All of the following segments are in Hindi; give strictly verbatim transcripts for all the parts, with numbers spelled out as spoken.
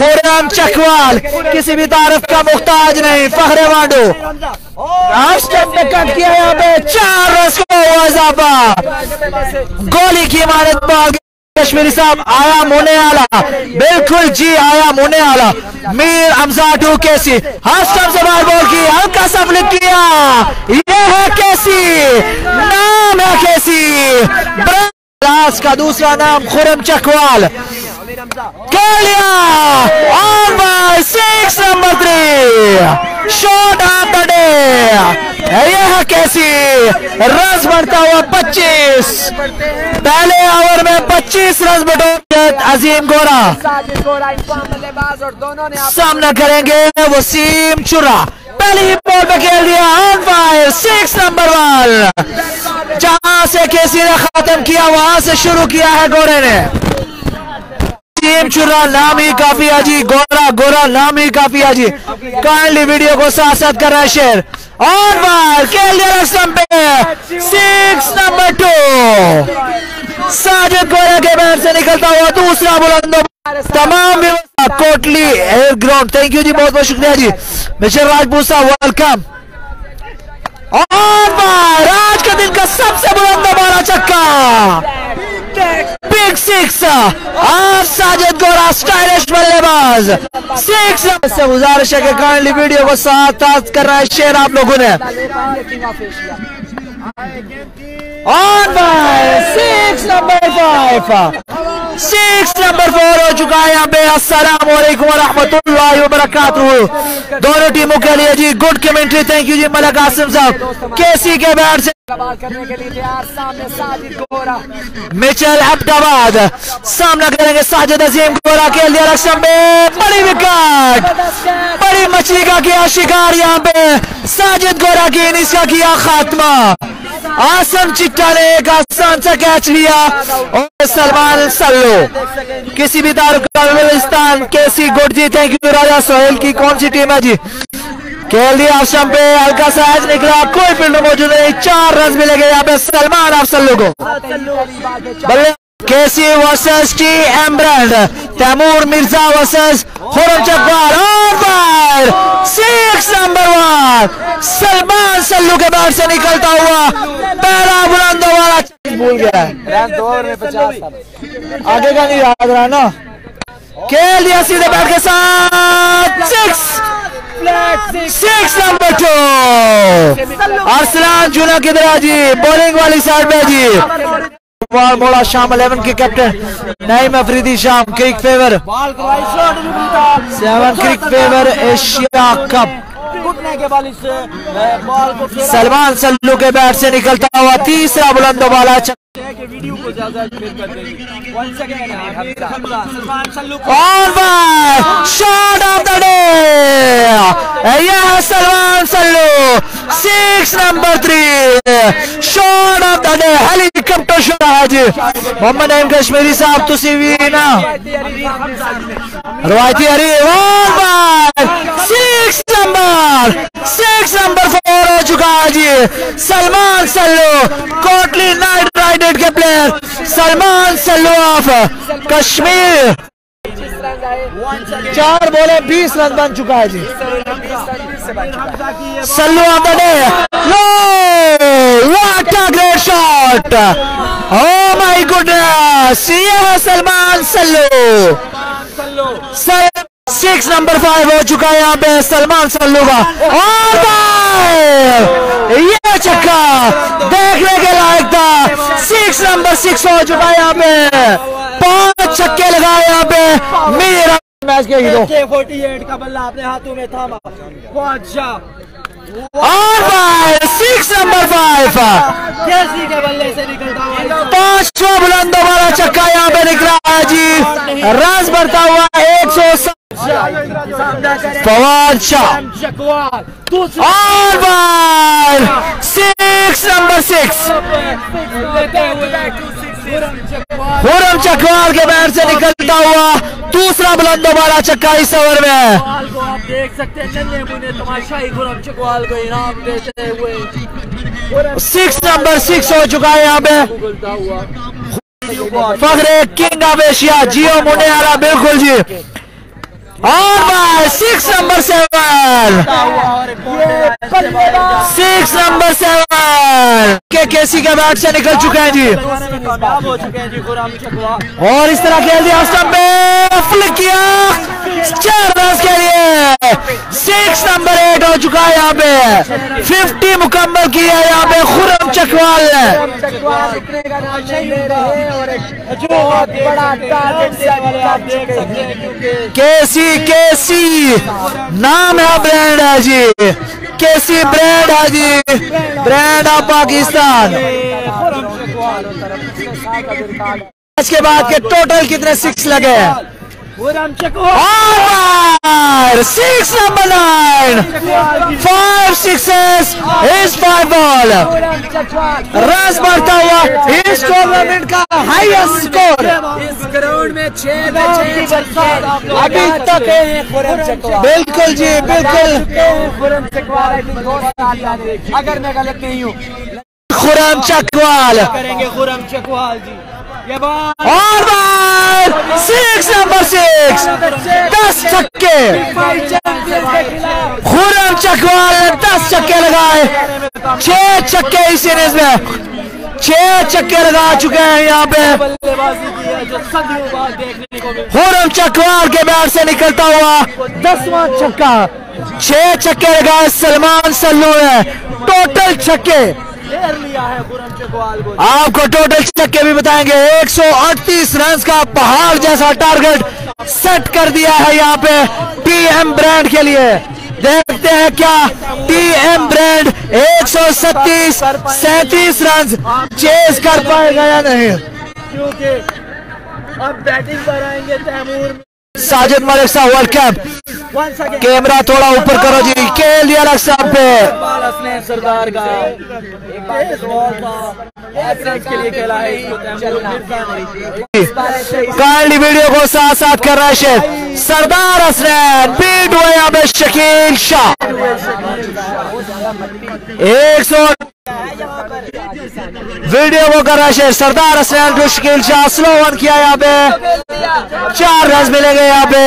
खुर्रम चकवाल किसी भी तारीफ का मुख्ताज नहीं। फखरे वांडू स्टंप पे कट किया यहाँ पे, चार रन को इजाफा। गोली की मारत बाल कश्मीरी साहब आया मुने आला, बिल्कुल जी आया मुने आला। Mir Hamza to KC half stump से बाहर बॉल की, हल्का सा फ्लिक किया, ये है केसी, नाम है केसी। ब्रास का दूसरा नाम खुर्रम चकवाल। कर लिया on by six number three, shot of the day. ये है कैसी रन बढ़ता हुआ पच्चीस, पहले ओवर में पच्चीस रन बटोर अजीम गोरा। सामना करेंगे वसीम चुरा, पहली ही बॉल पे खेल दिया on fire, six number one. जहां से केसी ने खत्म किया वहां से शुरू किया है गोरे ने। वसीम चुरा नाम ही काफी है जी, गोरा गोरा नाम ही काफी है जी। काइंडली वीडियो को साथ साथ कर रहा है शेयर। ऑन बार खेल दिया स्टंप पे, सिक्स नंबर टू। साजिद गोरा के बैट से निकलता हुआ दूसरा बुलंदो, तमाम व्यवस्था Kotli air ground. Thank you जी, बहुत बहुत शुक्रिया जी। मिस्टर राजपूत साहब वेलकम। ऑन बार आज के दिन का सबसे बुलंदो बारह चक्का, बिग सिक्स। आज साजिद गोरा स्टाइलिश बल्लेबाज, सिक्स। से गुजारिश है कि काइंडली वीडियो को साथ साथ कर रहा है शेयर आप लोगों ने। On by six number five, six number four हो चुका है यहाँ पे। अस्सलाम वालेकुम वरहमतुल्लाहि वबरकातुहू दोनों टीमों के लिए जी गुड कमेंट्री। थैंक यू जी मलिक आसिम साहब। केसी के बैट से करने के लिए तैयार, सामने साजिद गोरा, मिचेल अब्दाबाद सामना करेंगे साजिद अजीम गोरा। खेल दिया रक्षण में, बड़ी विकेट, बड़ी मछली का किया शिकार यहाँ पे साजिद गोरा की इनिंग्स का किया खात्मा। आसम चिट्टा ने एक आसान सा कैच लिया और सलमान सल्लू किसी भी तारुक का केसी गुड जी। थैंक यू राजा सोहेल की कौन सी टीम है जी? खेल दिया आसम पे, हल्का सा एज निकला, कोई फील्डर मौजूद नहीं, चार रन मिलेंगे यहाँ पे सलमान अफसल्लू को। बल्ले KC versus T M brand, Taimur Mirza versus Khurram Chakwal. Over six number one, Salman Sallu के बैट से निकलता हुआ पहला बुलंदो वाला। भूल गया है दो ओवर में पचास, आगे का नहीं याद रहा ना। खेल दिया सीधे बैट के साथ, six, six number two. Arsalan जूना किधर जी, बॉलिंग वाली साइड में जी। मोड़ा शाम इलेवन के कैप्टन नईम अफरीदी शाम, cric favour seven, cric favour Asia cup. Salman Sallu के बैट से निकलता हुआ तीसरा बुलंदो वाला। शॉट ऑफ द डे, यह है Salman Sallu, six number three, shot of the day, helicopter shot है जी। मोहम्मद नईम कश्मीरी साहब तुसी भी ना रवायती हरी। Six number, six number four हो चुका है जी। सलमान सल्लू कोटली नाइट राइडर के प्लेयर सलमान सल्लू ऑफ कश्मीर, चार बोले बीस रन बन चुका है जी। Sallu of the day, what a great shot, oh my goodness, ये है Salman Sallu. Six number five हो चुका है यहाँ पे सलमान सल्लू का। और ये चक्का देखने के लायक था, सिक्स नंबर सिक्स हो चुका है यहाँ पे, पांच छक्के लगाए यहाँ पे। मेरा मैच के हीरो अड़तालीस का बल्ला अपने हाथों में थामा, और सिक्स नंबर फाइव केसी के बल्ले से निकलता हुआ पांचवा बुलंदो वाला चक्का यहाँ पे निकला है जी। रन बढ़ता हुआ एक सौ फवाद शाह, और six number six Khurram Chakwal के बैट से निकलता हुआ दूसरा बुलंदो वाला चक्का इस ओवर में। आप देख सकते हैं तमाशाई खुर्रम चकवाल को इनाम देते हुए सिक्स नंबर सिक्स हो चुका है यहाँ पे। फखरे किंग ऑफ एशिया जियो मुने आला, बिल्कुल जी। और भाई six number seven, six number seven के केसी के बैट से निकल चुके हैं जी और इस तरह खेल दिया स्टंप पे, फ्लिक किया चार रन के लिए। सिक्स नंबर एट हो चुका है यहाँ पे, फिफ्टी मुकम्मल किया है यहाँ पे खुरम चकवाल ने। केसी केसी नाम है, ब्रांड है जी, केसी ब्रांड है जी, ब्रांड ऑफ पाकिस्तान। इसके बाद के टोटल कितने सिक्स लगे हैं? Six number nine, five sixes इस फाइव बॉल, रन बढ़ता हुआ इस टूर्नामेंट का हाईएस्ट स्कोर इस ग्राउंड में छह में छह अभी तक। बिल्कुल जी बिल्कुल, अगर मैं गलत नहीं हूँ खुरम चकवाल करेंगे, खुरम चकवाल जी ये बात। और बार सिक्स नंबर सिक्स, दस छक्के, खुरम चकवाल ने दस छक्के लगाए, छह छक्के इस इनिंग्स में, छह छक्के लगा चुके हैं यहाँ पे। खुरम चकवाल के बैट से निकलता हुआ दसवां छक्का, छह छक्के लगाए सलमान सल्लू ने, टोटल छक्के लिया है खुरम चकवाल को। आपको टोटल छक्के भी बताएंगे। एक सौ अड़तीस रन का पहाड़ जैसा टारगेट सेट कर दिया है यहाँ पे टीएम ब्रांड के लिए। देखते हैं क्या टीएम ब्रांड एक सौ सत्तीस सैंतीस रन चेस कर पाएगा या नहीं, क्योंकि अब बैटिंग पर आएंगे तैमूर। साजिद मलिक साहब वर्ल्ड कप, कैमरा थोड़ा ऊपर करो जी, खेल दिया अलग साहब पे सरदार का के लिए खेला है। काइंडली वीडियो को साथ साथ कर रहा है शेयर। सरदार हसनैन बीट हुए यहाँ पे शकील शाह, एक सौ वीडियो को कर रहा है शेयर। सरदार हसनैन को शकील शाह स्लो वन किया यहाँ पे, चार रन मिलेंगे यहाँ पे।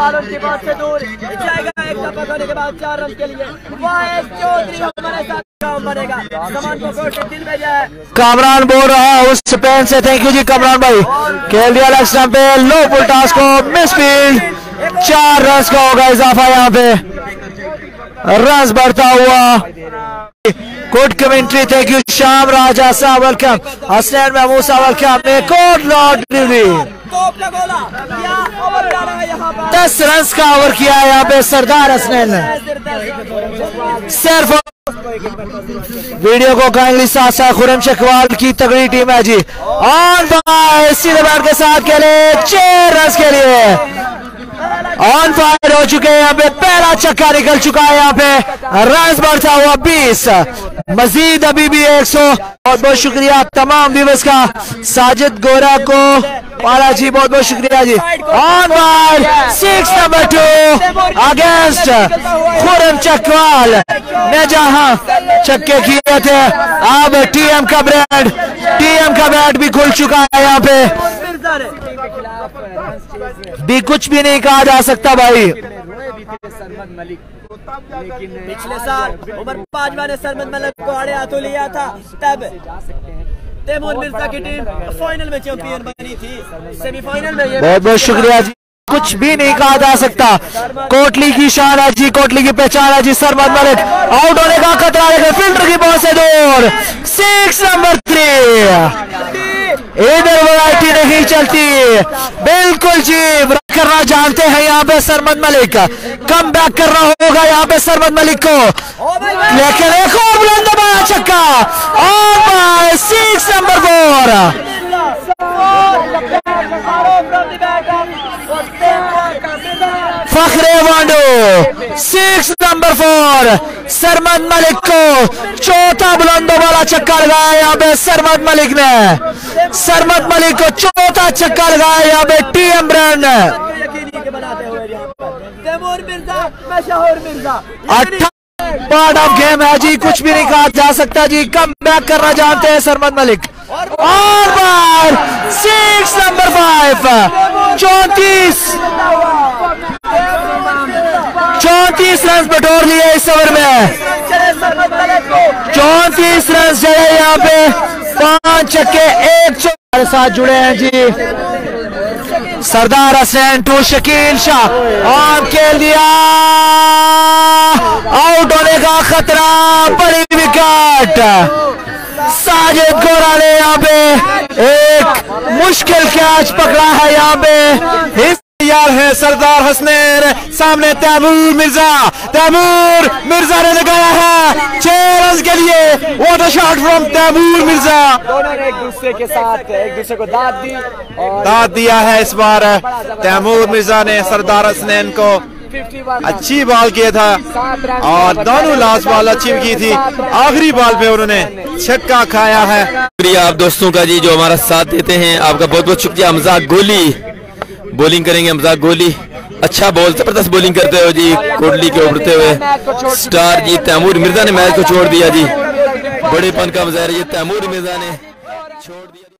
कामरान बोल रहा उस स्पेन से, थैंक यू जी कामरान भाई। खेल दिया लेग स्टंप पे, लो फुल टॉस को मिस फील्ड, चार रन का होगा इजाफा यहाँ पे, रन बढ़ता हुआ। गुड कमेंट्री, थैंक यू शाम राजा साहब वेलकम, हसनैन महमूद साहब वेलकम। एक और लॉर्ड डिलीवरी, दस रन का ओवर किया है यहाँ पे सरदार हसनैन ने। सिर्फ वीडियो को काइंडली साथ साथ खुरम चकवाल की तगड़ी टीम है जी, ऑन बाय सीधे बैट के साथ खेले, छह रन के लिए ऑन फायर हो चुके हैं यहाँ पे, पहला छक्का निकल चुका है यहाँ पे, रन बढ़ता हुआ बीस, मजीद अभी भी एक सौ। बहुत बहुत शुक्रिया तमाम व्यूअर्स का, साजिद गोरा को पाला जी बहुत बहुत शुक्रिया जी। On bar six number two against Khurram Chakwal ने जहां छक्के किए थे, अब टीएम का ब्रांड, टीएम का बैट भी खुल चुका है यहाँ पे, भी कुछ भी नहीं कहा जा सकता भाई। सरमद मलिक लेकिन पिछले साल उमर बाजवा ने सरमद मलिक को आड़े हाथों लिया था, तब तैमूर मिर्जा की टीम फाइनल में चैंपियन बनी थी, सेमीफाइनल में ये। बहुत बहुत शुक्रिया जी, कुछ भी नहीं कहा जा सकता, कोटली की शान है जी, कोटली की पहचान है जी। सरमद मलिक आउट होने का खतरा, लेकिन फील्डर की बॉल से दूर, सिक्स नंबर थ्री, इधर वैरायटी नहीं चलती, बिल्कुल जी करना जानते हैं यहाँ पे सरमद मलिक, कम बैक करना होगा यहाँ पे सरमद मलिक को, लेकिन एक और बुलंद दबाया छक्का, और six number four, Fakhre Wando six number four, Sarmad Malik को चौथा बुलंदों वाला छक्का लगाया यहाँ पे सरमद मलिक ने, सरमद मलिक को चौथा छक्का लगाया यहाँ पे टीएम ब्रांड ने। पार्ट ऑफ गेम है जी, कुछ भी नहीं कहा जा सकता जी, कम बैक करना जानते हैं सरमद मलिक, और बार सिक्स नंबर फाइव, चौंतीस चौंतीस रन बटोर लिए इस ओवर में, चौंतीस रन चले यहाँ पे, पांच छक्के एक चौके साथ जुड़े हैं जी। सरदार हसनैन टू शकील शाह, ऑन खेल दिया, आउट होने का खतरा, बड़ी विकेट। साजिद गोरा ने यहाँ पे एक मुश्किल कैच पकड़ा है, यहाँ पे तैयार है सरदार हसनैन, सामने तैमूर मिर्जा, तैमूर मिर्जा ने लगाया है छह रन के लिए, what a shot from Taimur Mirza. दोनों ने एक दूसरे के साथ एक दूसरे को दाद दी और दाद दिया है इस बार तैमूर मिर्जा ने सरदार हसनैन को, अच्छी बॉल किया था और दोनों लास्ट बॉल अच्छी की थी, आखिरी बॉल पे उन्होंने छक्का खाया है। शुक्रिया आप दोस्तों का जी जो हमारा साथ देते हैं, आपका बहुत बहुत शुक्रिया। हमजा गोली बॉलिंग करेंगे, हमजा गोली अच्छा बॉल जबरदस्त बॉलिंग करते हो जी, कोटली के उभरते हुए स्टार जी तैमूर मिर्जा ने मैच को छोड़ दिया जी, बड़ेपन का मुजाहिरा ये तैमूर मिर्जा ने छोड़ दिया।